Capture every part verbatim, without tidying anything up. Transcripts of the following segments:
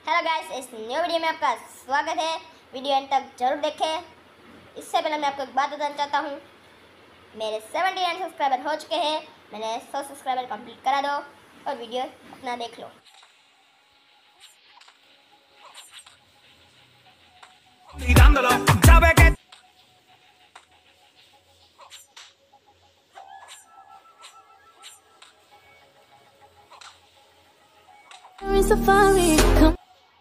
Hello guys, इस new video में आपका स्वागत है। वीडियो एंड तक जरूर देखें। इससे पहले मैं आपको एक बात बताना चाहता हूँ, मेरे उन्यासी सब्सक्राइबर हो चुके हैं। मैंने सौ सब्सक्राइबर कंप्लीट करा दो और वीडियो अपना देख लो। Safari, come.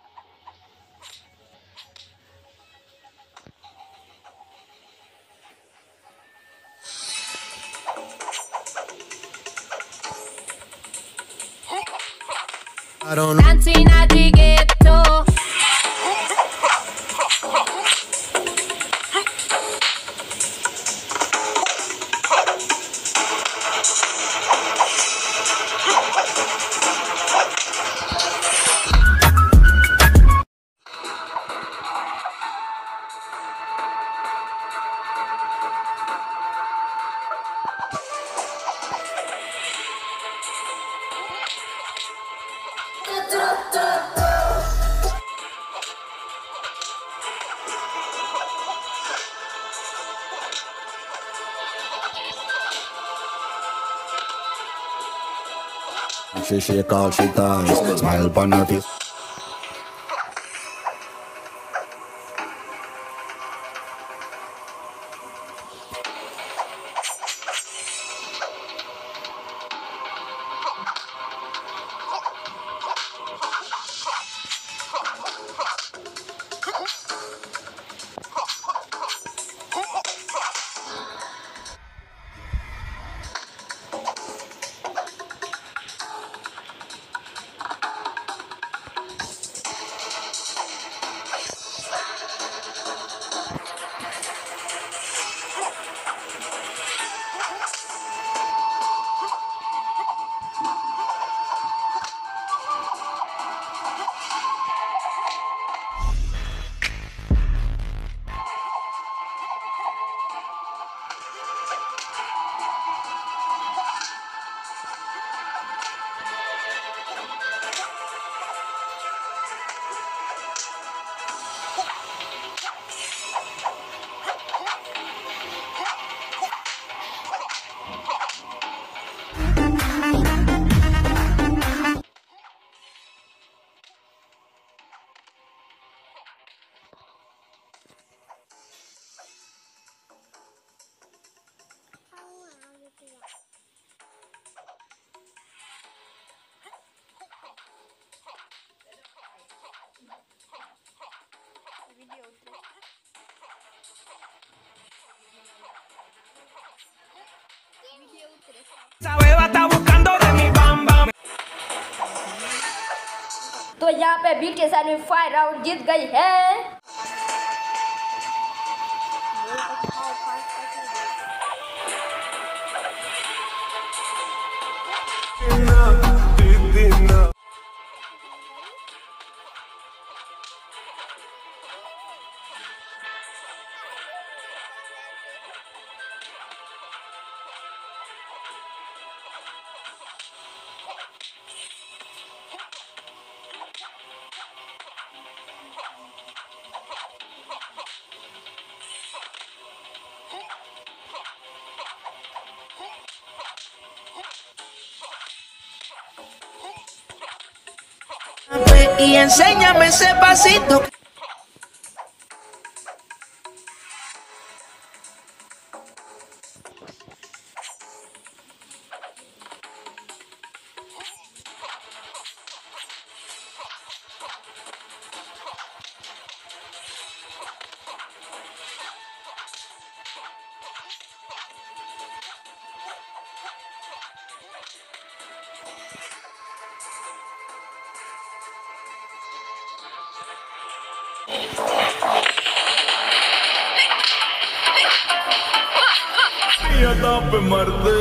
I don't know. Dancing at the ghetto. She shake all she ties, smile upon her face. तो यहाँ पे बीटीएस आर्मी फाइव राउंड जीत गई है। Y enséñame ese pasito. पे मरते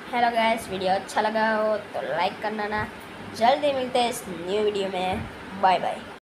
हेलो गाइस, वीडियो अच्छा लगा हो तो लाइक करना ना। जल्दी मिलते हैं इस न्यू वीडियो में। Bye bye.